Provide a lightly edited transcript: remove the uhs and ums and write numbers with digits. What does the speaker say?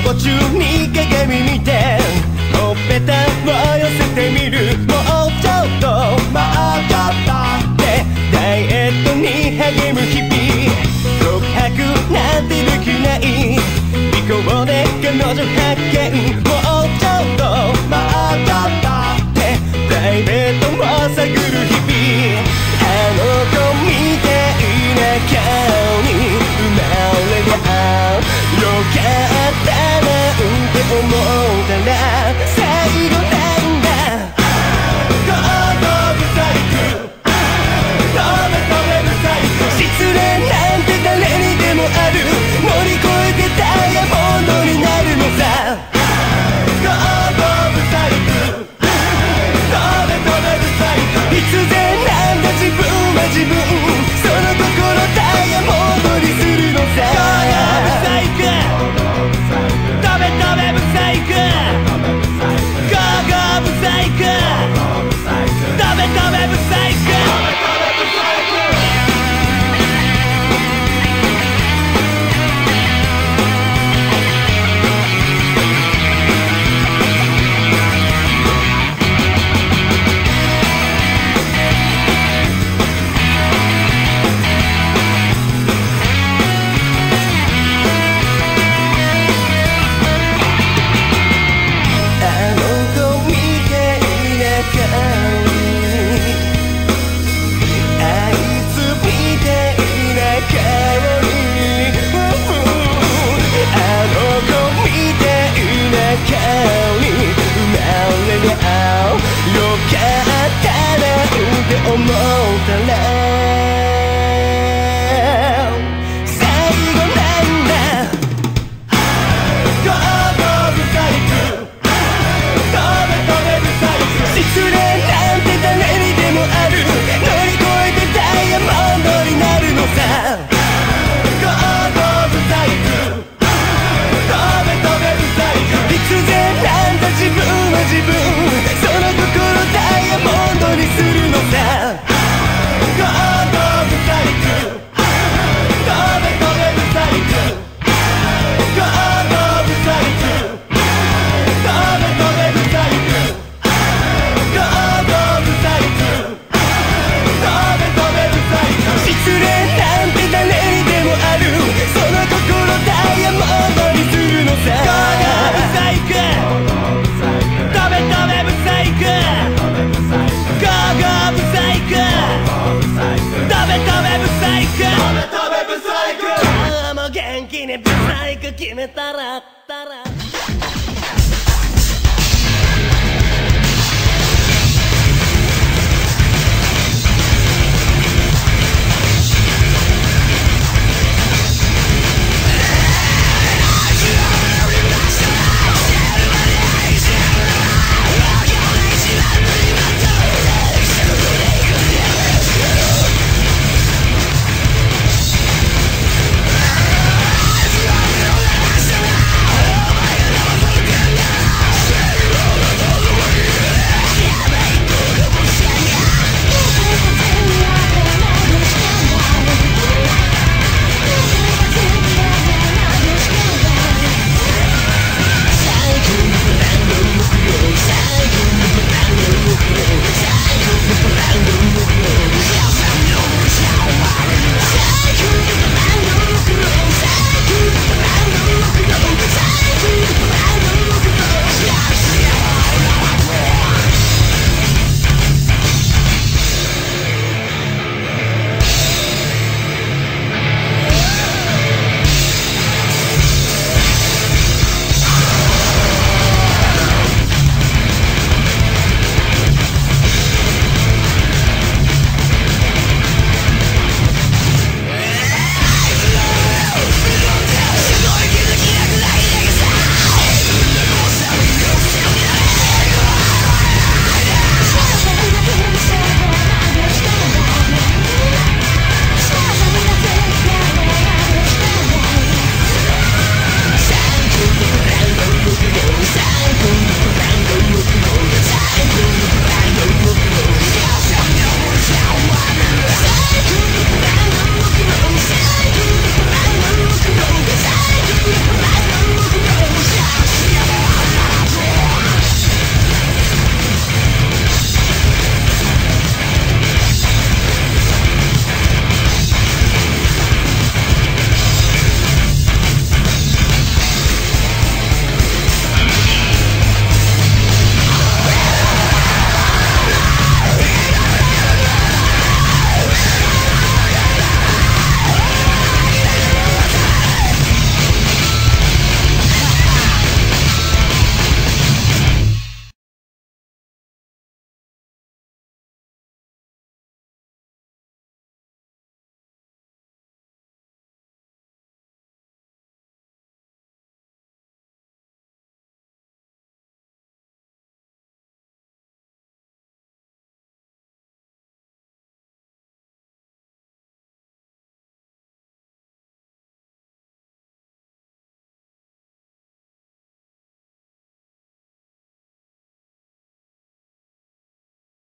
歩中に鏡見てほっぺたを寄せてみる。もうちょっと待ってダイエットに励む日々。告白なんてできない尾行で彼女発見。もうちょっと待ってプライベートも探る日々。あの子みたいな顔に生まれりゃよかったなんて思ったら最後なんだ。ゴーゴーブサイク飛べ飛べブサイク。失恋なんて誰にでもある。乗り越えてダイヤモンドになるのさ。ゴーゴーブサイク飛べ飛べブサイク。必然なんだ自分は自分。その心ダイヤモンドにするのさ。ゴーゴーブサイク飛べ飛べブサイク。ゴーゴーブサイク飛べ飛べブサイク。思ったら最後なんだ。ゴーゴーブサイク飛べ飛べブサイク。失恋なんて誰にでもある。乗り越えてダイヤモンドになるのさ。ゴーゴーブサイク飛べ飛べブサイク。必然なんだ自分は自分。その心ダイヤモンドにするのさ。ゴーゴーブサイク飛べ飛べブサイク。ゴーゴーブサイク飛べ飛べブサイク。ゴーゴーブサイク飛べ飛べブサイク。失恋なんて誰にでもある。その心ダイヤモンドにするのさ。ゴーゴーブサイク飛べ飛べブサイク。ゴーゴーブサイク飛べ飛べブサイク。今日も元気にブサイク決めたら